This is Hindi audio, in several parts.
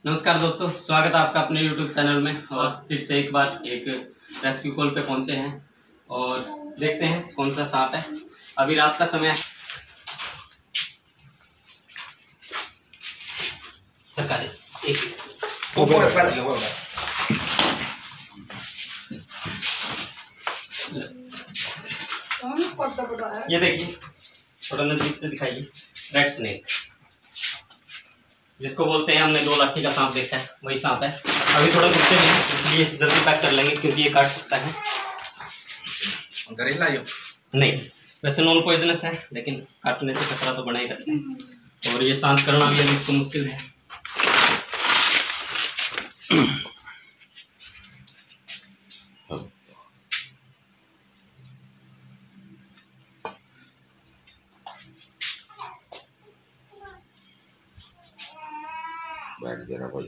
नमस्कार दोस्तों, स्वागत है आपका अपने YouTube चैनल में। और फिर से एक बार एक रेस्क्यू कॉल पे पहुंचे हैं और देखते हैं कौन सा सांप है। अभी रात का समय है, सरकारी ये देखिए, थोड़ा नजदीक से दिखाइए। रेड स्नेक जिसको बोलते हैं, हमने 2 लाठी का सांप देखा है, वही सांप है। अभी थोड़ा गुस्से में है, इसलिए जल्दी पैक कर लेंगे क्योंकि ये काट सकता है। नहीं, वैसे नॉन पॉइजनस है, लेकिन काटने से खतरा तो बना ही रहता है। और ये शांत करना भी अभी इसको मुश्किल है। बैठ देना कोई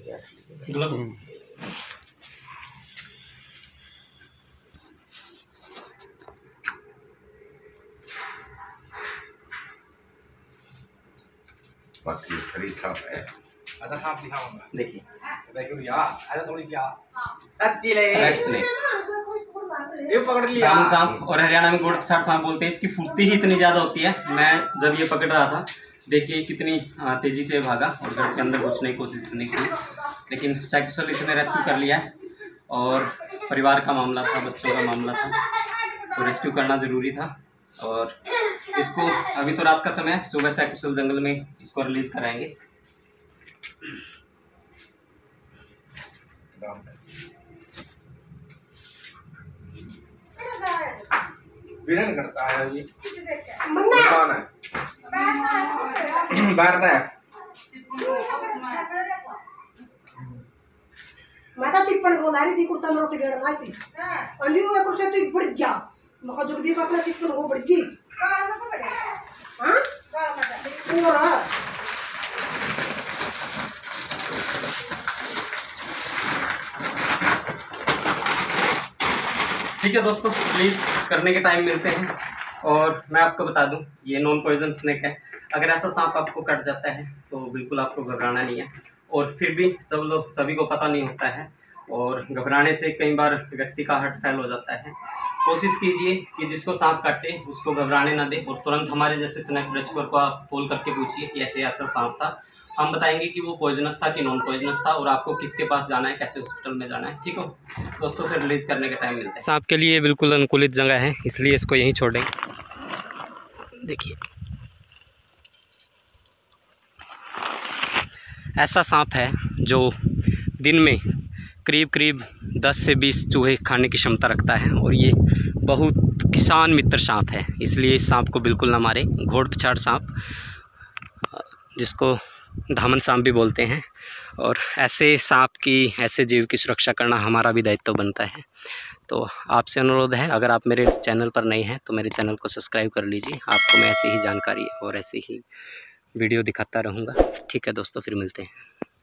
बाकी खड़ी छाप है। आधा सांप दिखाऊंगा, देखिए देखो यार, आधा थोड़ी सी अच्छी ले। रेड स्नेक ये पकड़ लिया दामन सांप, और हरियाणा में गोड़ पछाड़ सांप बोलते हैं। इसकी फुर्ती ही इतनी ज़्यादा होती है। मैं जब ये पकड़ रहा था, देखिए कितनी तेज़ी से भागा और घर के अंदर घुसने की कोशिश नहीं की, लेकिन सकुशल इसने रेस्क्यू कर लिया है। और परिवार का मामला था, बच्चों का मामला था, तो रेस्क्यू करना ज़रूरी था। और इसको अभी तो रात का समय है, सुबह सकुशल जंगल में इसको रिलीज़ कराएंगे। विरन करता है ये कौन है? भारत है। मैं तो चिप्पन को नारी थी, कुत्ता में रोटी गेड़ नाई थी। अंडी हुए कुछ तो बढ़ गया, मखा जुगदी का अपना चिप्पन को बढ़ गई। हाँ? पूरा। ठीक है दोस्तों, प्लीज़ करने के टाइम मिलते हैं। और मैं आपको बता दूं, ये नॉन पॉइजन स्नेक है। अगर ऐसा सांप आपको कट जाता है तो बिल्कुल आपको घबराना नहीं है। और फिर भी सभी को पता नहीं होता है, और घबराने से कई बार व्यक्ति का हार्ट फेल हो जाता है। कोशिश कीजिए कि जिसको सांप काटे उसको घबराने ना दे, और तुरंत हमारे जैसे स्नेक रेस्क्यूअर को आप कॉल करके पूछिए कि ऐसे ऐसा सांप था। हम बताएंगे कि वो पॉइजनस था कि नॉन पॉइजनस था, और आपको किसके पास जाना है, कैसे हॉस्पिटल में जाना है। ठीक हो दोस्तों, फिर रिलीज़ करने के टाइम मिलता है। सांप के लिए बिल्कुल अनुकूलित जगह है, इसलिए इसको यहीं छोड़ेंगे। देखिए, ऐसा सांप है जो दिन में करीब करीब 10 से 20 चूहे खाने की क्षमता रखता है, और ये बहुत किसान मित्र सांप है, इसलिए इस सांप को बिल्कुल ना मारें। घोड़ पछाड़ सांप, जिसको धामन सांप भी बोलते हैं। और ऐसे सांप की, ऐसे जीव की सुरक्षा करना हमारा भी दायित्व बनता है। तो आपसे अनुरोध है, अगर आप मेरे चैनल पर नए हैं तो मेरे चैनल को सब्सक्राइब कर लीजिए। आपको मैं ऐसी ही जानकारी और ऐसी ही वीडियो दिखाता रहूँगा। ठीक है दोस्तों, फिर मिलते हैं।